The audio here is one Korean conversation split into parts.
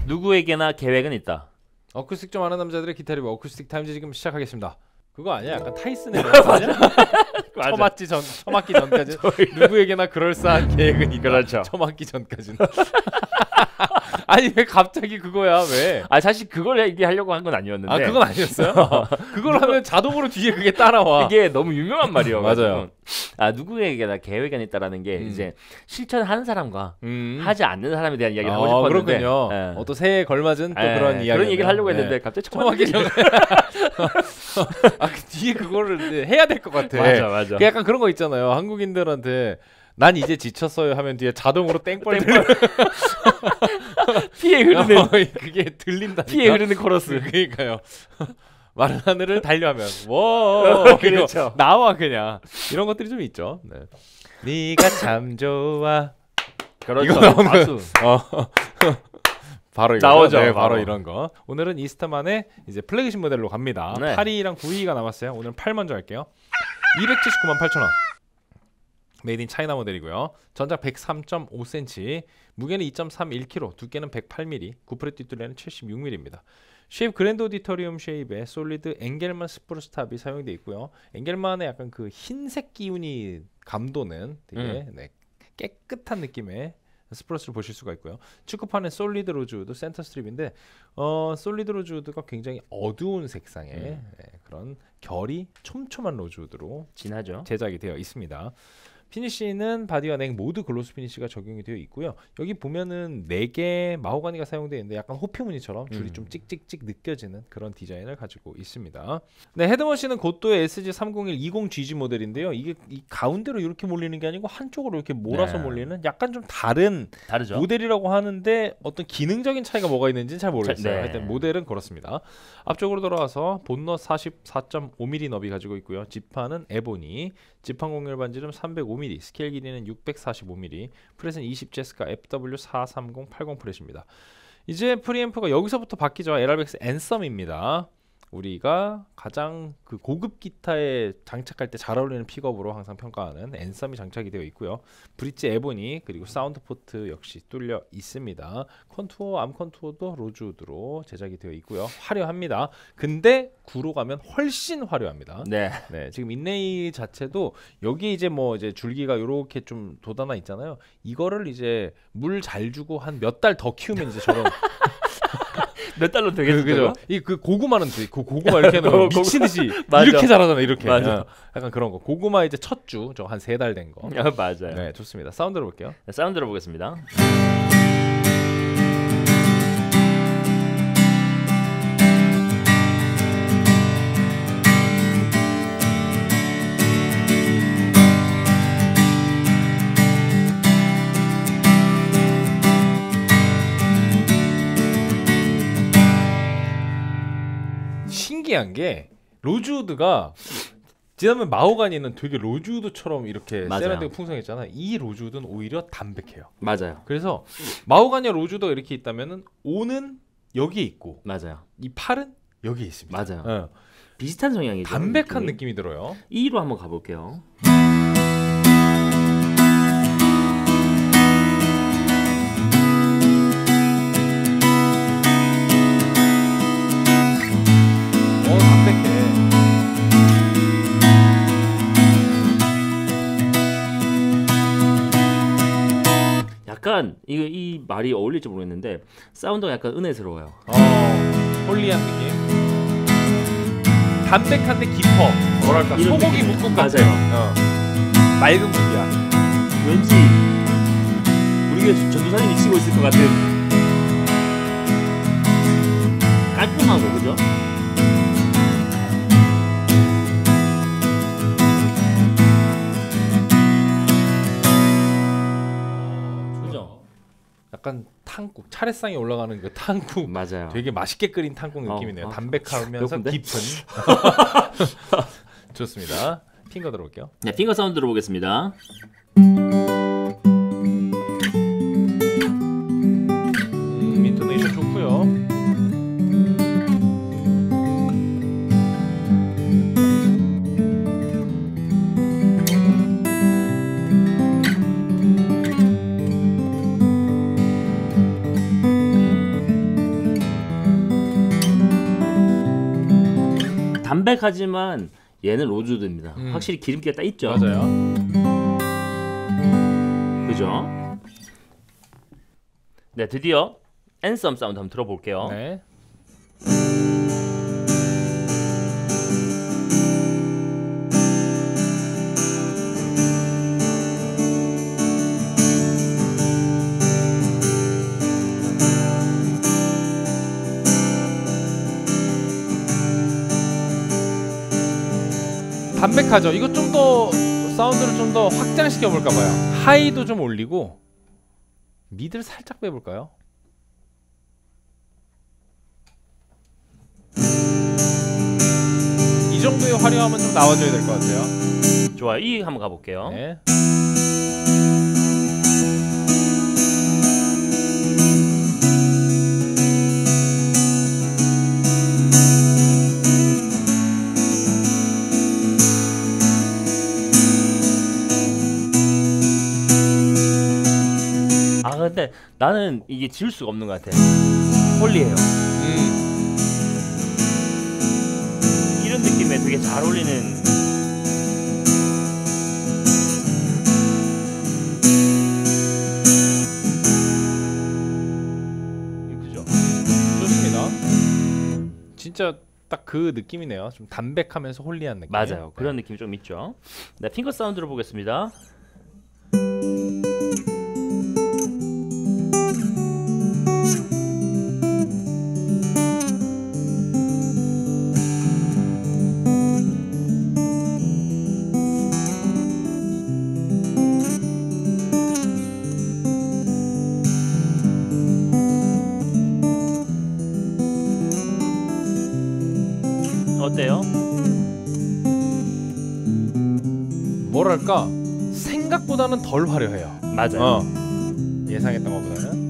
누구에게나 계획은 있다. 어쿠스틱 좀 아는 남자들의 기타 리뷰 어쿠스틱 타임즈 지금 시작하겠습니다. 그거 아니야? 약간 타이슨의 거 아니야? 처맞기 전까지 누구에게나 그럴싸한 계획은 있다. 그렇죠. 처맞기 전까지는. 아니 왜 갑자기 그거야? 왜? 아 사실 그걸 얘기하려고 한 건 아니었는데. 아 그건 아니었어요? 그걸 하면 자동으로 뒤에 그게 따라와. 이게 너무 유명한 말이에요. 맞아요. 아 누구에게나 계획은 있다라는 게 이제 실천하는 사람과 하지 않는 사람에 대한 이야기를 하고 싶었는데. 그렇군요. 예. 또 새해에 걸맞은 또 그런 이야기. 그런 얘기를 하려고 했는데 갑자기 처맞기 전. 아 그 뒤에 그거를 해야 될 것 같아. 맞아. 그 약간 그런 거 있잖아요. 한국인들한테 난 이제 지쳤어요 하면 뒤에 자동으로 땡벌 피해 흐르는 그게 들린다. 피해 흐르는 코러스. 그러니까요. 마른 하늘을 달려하면 와 그렇죠. 나와 그냥 이런 것들이 좀 있죠. 네. 네가 참 좋아. 그렇죠. 이거 나오는 박수. 바로 이거 나오죠. 네, 바로 이런 거. 오늘은 이스타만의 이제 플래그십 모델로 갑니다. 네. 8위랑 9위가 남았어요. 오늘 8 먼저 할게요. 279만 8천원. 메이드 인 차이나 모델이고요. 전장 103.5cm, 무게는 2.31kg, 두께는 108mm, 구프레 뒷둘레는 76mm입니다. 쉐입 그랜드 오디토리움 쉐입의 솔리드 엥겔만 스프루스 탑이 사용되어 있고요. 엥겔만의 약간 그 흰색 기운이 감도는 되게 네, 깨끗한 느낌의 스프러스를 보실 수가 있고요. 축구판은 솔리드 로즈우드 센터 스트립인데 솔리드 로즈우드가 굉장히 어두운 색상의 네, 그런 결이 촘촘한 로즈우드로 진하죠. 제작이 되어 있습니다. 피니쉬는 바디와 넥 모두 글로스 피니쉬가 적용이 되어 있고요. 여기 보면은 4개 마호가니가 사용되어 있는데 약간 호피 무늬처럼 줄이 좀 찍찍찍 느껴지는 그런 디자인을 가지고 있습니다. 네, 헤드머신은 고도의 SG30120GG 모델인데요. 이게 이 가운데로 이렇게 몰리는 게 아니고 한쪽으로 이렇게 몰아서 몰리는 약간 좀 다르죠. 모델이라고 하는데 어떤 기능적인 차이가 뭐가 있는지는 잘 모르겠어요. 네. 하여튼 모델은 그렇습니다. 앞쪽으로 돌아와서 본넛 44.5mm 너비 가지고 있고요. 지판은 에보니, 지판 공률 반지름 305mm, 스케일 길이는 645mm, 프렛은 20 제스카 FW43080 프렛입니다. 이제 프리앰프가 여기서부터 바뀌죠. LRX 앤썸입니다. 우리가 가장 그 고급 기타에 장착할 때 잘 어울리는 픽업으로 항상 평가하는 앤썸이 장착이 되어 있고요. 브릿지 에보니 그리고 사운드 포트 역시 뚫려 있습니다. 컨투어, 암 컨투어도 로즈우드로 제작이 되어 있고요. 화려합니다. 근데 구로 가면 훨씬 화려합니다. 네. 지금 인레이 자체도 여기 이제 뭐 이제 줄기가 요렇게 좀 돋아나 있잖아요. 이거를 이제 물 잘 주고 한 몇 달 더 키우면 이제 저런 몇 달로 되겠죠? 그죠? 이 그 고구마는 돼. 그 고구마 이렇게 하는 미친 듯이 이렇게 자라잖아. 이렇게. 맞아. 약간 그런 거. 고구마 이제 첫 주 저 한 3달 된 거. 맞아요. 네, 좋습니다. 사운드 들어볼게요. 네, 사운드 들어보겠습니다. 신기한 게 로즈우드가 지난번 마호가니는 되게 로즈우드처럼 이렇게 세련되고 풍성했잖아요. 이 로즈우드는 오히려 담백해요. 맞아요. 그래서 마호가니와 로즈우드가 이렇게 있다면은 오는 여기에 있고 맞아요. 이 팔은 여기에 있습니다. 맞아요. 비슷한 성향이죠. 담백한 느낌이 들어요. 2로 한번 가볼게요. 담백해. 약간 이 말이 어울릴지 모르겠는데 사운드가 약간 은혜스러워요. 홀리한 느낌. 담백한데 깊어. 뭐랄까 소고기 묵국 같은. 맞아요. 맑은 국이야. 왠지 우리가 전도사님이 치고 있을 것 같은 깔끔하고 그죠? 약간 탕국, 차례상에 올라가는 그 탕국. 맞아요. 되게 맛있게 끓인 탕국 느낌이네요. 담백하면서 깊은. 좋습니다. 핑거 들어볼게요. 네, 핑거 사운드 들어보겠습니다. 인토네이션 좋고요. 담백하지만 얘는 로즈우드입니다. 확실히 기름기가 딱 있죠. 맞아요. 그죠? 네, 드디어 앤썸 사운드 한번 들어볼게요. 네. 담백하죠. 이거 좀 더 사운드를 좀 더 확장시켜 볼까 봐요. 하이도 좀 올리고 미드를 살짝 빼볼까요? 이 정도의 화려함은 좀 나와줘야 될 것 같아요. 좋아요. 이 한번 가볼게요. 네. 근데 나는 이게 지울 수가 없는 것 같아. 홀리해요. 이런 느낌에 되게 잘 어울리는. 그죠? 좋습니다. 진짜 딱 그 느낌이네요. 좀 담백하면서 홀리한 느낌. 맞아요. 그런 느낌이 좀 있죠. 네, 핑거 사운드로 보겠습니다. 어때요? 뭐랄까 생각보다는 덜 화려해요. 맞아요. 예상했던 것보다는.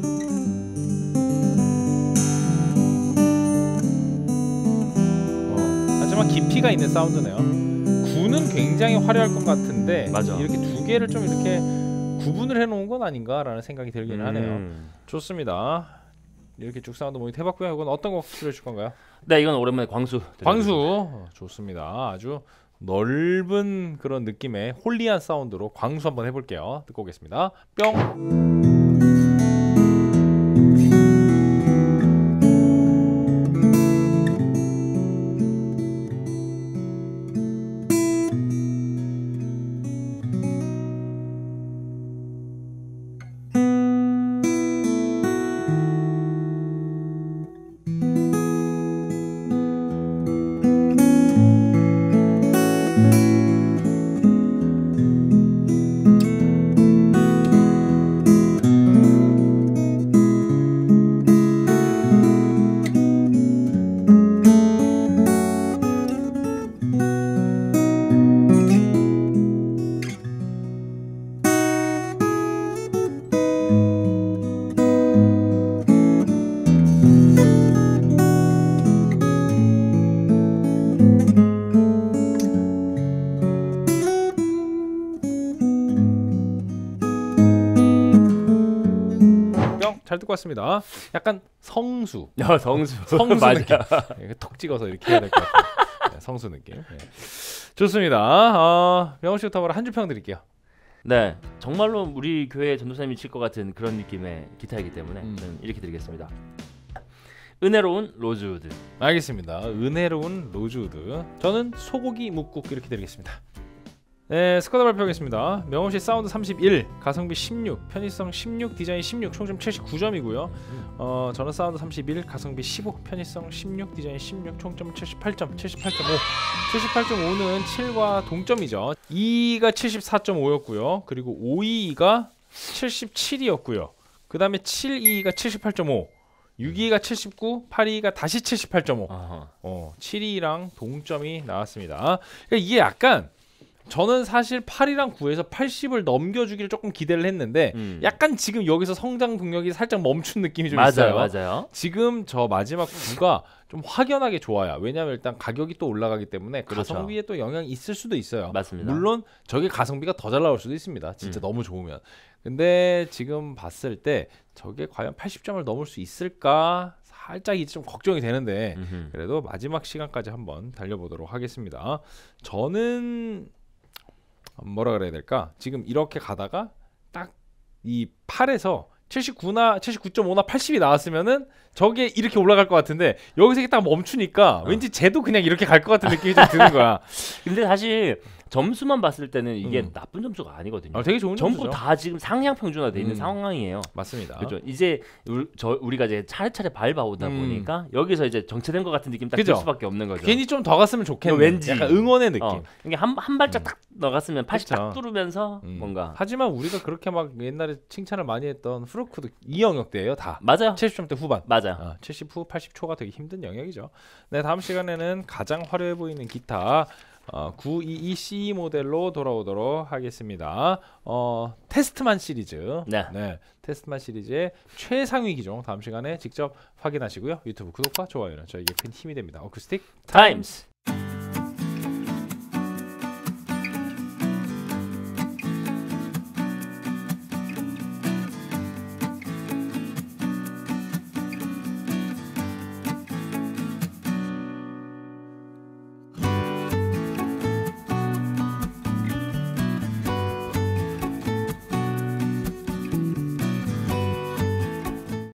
하지만 깊이가 있는 사운드네요. 9는 굉장히 화려할 것 같은데 맞아. 이렇게 두 개를 좀 이렇게 구분을 해놓은 건 아닌가라는 생각이 들긴 하네요. 좋습니다. 이렇게 쭉 사운드 모니터 해봤고요. 이건 어떤 곡 들려줄 건가요? 네, 이건 오랜만에 광수. 광수 좋습니다. 아주 넓은 그런 느낌의 홀리한 사운드로 광수 한번 해볼게요. 듣고 오겠습니다. 뿅. 잘 듣고 왔습니다. 약간 성수. 성수. 성수 맞아. 느낌. 턱 찍어서 이렇게 해야 될 것 같아요. 네, 성수 느낌. 네. 좋습니다. 명호 씨부터 바로 한 줄 평 드릴게요. 네, 정말로 우리 교회 전도사님이 칠 것 같은 그런 느낌의 기타이기 때문에 저는 이렇게 드리겠습니다. 은혜로운 로즈우드. 알겠습니다. 은혜로운 로즈우드. 저는 소고기 묵국 이렇게 드리겠습니다. 네, 스쿼드 발표하겠습니다. 명호씨 사운드 31, 가성비 16, 편의성 16, 디자인 16, 총점 79점이고요. 저는 사운드 31, 가성비 15, 편의성 16, 디자인 16, 총점 78점, 78.5. 78.5는 7과 동점이죠. 2가 74.5였고요. 그리고 522가 77이었고요. 그 다음에 72가 78.5. 622가 79, 82가 다시 78.5. 72랑 동점이 나왔습니다. 그러니까 이게 약간 저는 사실 8이랑 9에서 80을 넘겨주기를 조금 기대를 했는데 약간 지금 여기서 성장 동력이 살짝 멈춘 느낌이 좀 있어요. 맞아요. 지금 저 마지막 9가 좀 확연하게 좋아요. 왜냐하면 일단 가격이 또 올라가기 때문에 그렇죠. 가성비에 또 영향이 있을 수도 있어요. 맞습니다. 물론 저게 가성비가 더 잘 나올 수도 있습니다. 진짜 너무 좋으면. 근데 지금 봤을 때 저게 과연 80점을 넘을 수 있을까? 살짝 이제 좀 걱정이 되는데 음흠. 그래도 마지막 시간까지 한번 달려보도록 하겠습니다. 저는 뭐라 그래야 될까? 지금 이렇게 가다가 딱 이 8에서 79나 79.5나 80이 나왔으면은 저게 이렇게 올라갈 것 같은데 여기서 이게 딱 멈추니까 왠지 쟤도 그냥 이렇게 갈 것 같은 느낌이 좀 드는 거야. 근데 사실 점수만 봤을 때는 이게 나쁜 점수가 아니거든요. 되게 좋은 전부 점수죠. 다 지금 상향 평준화돼 있는 상황이에요. 맞습니다. 그렇죠. 이제 우리가 이제 차례차례 밟아오다 보니까 여기서 이제 정체된 것 같은 느낌 딱 들 그죠? 수밖에 없는 거죠. 괜히 좀 더 갔으면 좋겠네. 왠지. 약간 응원의 느낌. 이게 한 발짝 딱 나갔으면 80 딱 그쵸. 뚫으면서 뭔가 하지만 우리가 그렇게 막 옛날에 칭찬을 많이 했던 후르크도 이 영역대예요 다. 맞아요. 70점대 후반. 맞아요. 70 후 80초가 되게 힘든 영역이죠. 네, 다음 시간에는 가장 화려해 보이는 기타 922C 모델로 돌아오도록 하겠습니다. 테스트만 시리즈. 네. 테스트만 시리즈의 최상위 기종 다음 시간에 직접 확인하시고요. 유튜브 구독과 좋아요는 저에게 큰 힘이 됩니다. 어쿠스틱 타임스.